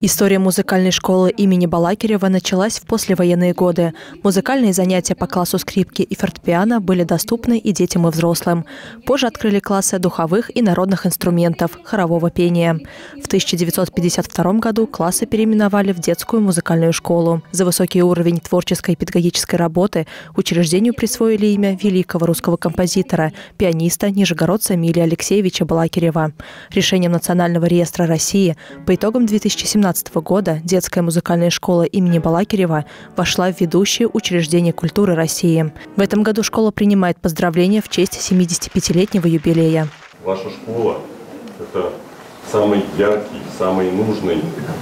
История музыкальной школы имени Балакирева началась в послевоенные годы. Музыкальные занятия по классу скрипки и фортепиано были доступны и детям, и взрослым. Позже открыли классы духовых и народных инструментов, хорового пения. В 1952 году классы переименовали в детскую музыкальную школу. За высокий уровень творческой и педагогической работы учреждению присвоили имя великого русского композитора, пианиста, нижегородца Эмилия Алексеевича Балакирева. Решением Национального реестра России по итогам 2017 года детская музыкальная школа имени Балакирева вошла в ведущие учреждения культуры России. В этом году школа принимает поздравления в честь 75-летнего юбилея. Ваша школа – это самый яркий, самый нужный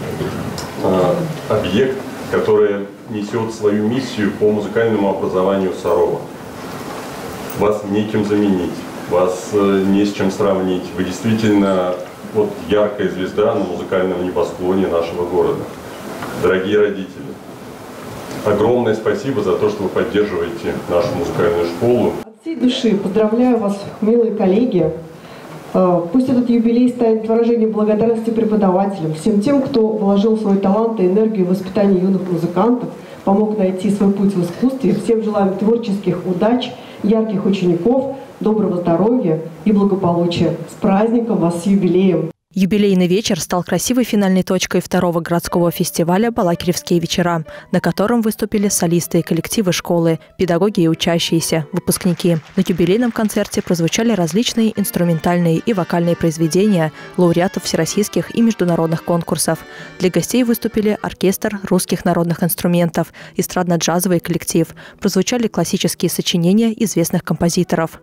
объект, который несет свою миссию по музыкальному образованию Сарова. Вас некем заменить, вас не с чем сравнить. Вы действительно вот яркая звезда на музыкальном небосклоне нашего города. Дорогие родители, огромное спасибо за то, что вы поддерживаете нашу музыкальную школу. От всей души поздравляю вас, милые коллеги. Пусть этот юбилей станет выражением благодарности преподавателям, всем тем, кто вложил свой талант и энергию в воспитание юных музыкантов, помог найти свой путь в искусстве. Всем желаем творческих удач, ярких учеников, доброго здоровья и благополучия. С праздником вас, с юбилеем! Юбилейный вечер стал красивой финальной точкой второго городского фестиваля «Балакиревские вечера», на котором выступили солисты и коллективы школы, педагоги и учащиеся, выпускники. На юбилейном концерте прозвучали различные инструментальные и вокальные произведения лауреатов всероссийских и международных конкурсов. Для гостей выступили оркестр русских народных инструментов, эстрадно-джазовый коллектив. Прозвучали классические сочинения известных композиторов.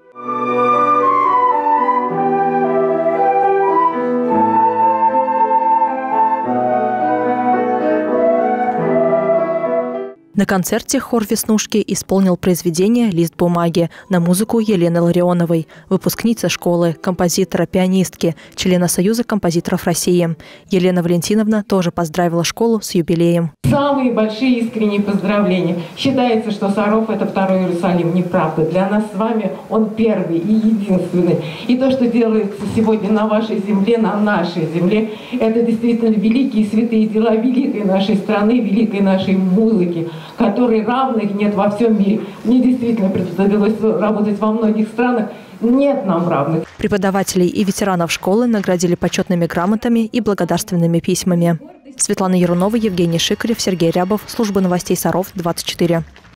На концерте хор «Веснушки» исполнил произведение «Лист бумаги» на музыку Елены Ларионовой, выпускницы школы, композитора, пианистки, члена Союза композиторов России. Елена Валентиновна тоже поздравила школу с юбилеем. Самые большие искренние поздравления. Считается, что Саров – это второй Иерусалим. Неправда. Для нас с вами он первый и единственный. И то, что делается сегодня на вашей земле, на нашей земле, это действительно великие святые дела великой нашей страны, великой нашей музыки, которой равных нет во всем мире. Мне действительно довелось работать во многих странах. Нет нам равных. Преподавателей и ветеранов школы наградили почетными грамотами и благодарственными письмами. Светлана Ярунова, Евгений Шикарев, Сергей Рябов. Служба новостей Саров, 24.